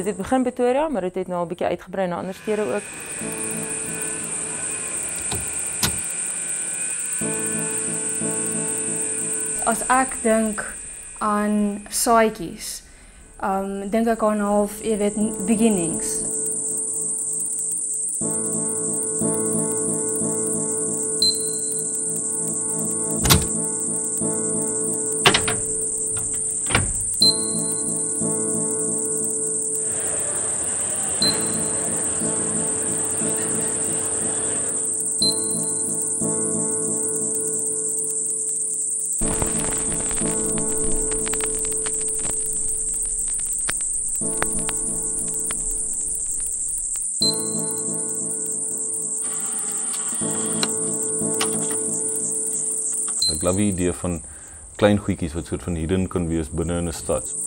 dit het begin Pretoria, maar dit het nou 'n bietjie uitgebrei na ander stede ook. As ek dink aan saadjies, dink ek aan half, jy weet, beginnings. Ek love die idee van klein goedjies wat soort van hierin kan wees binne in 'n stad.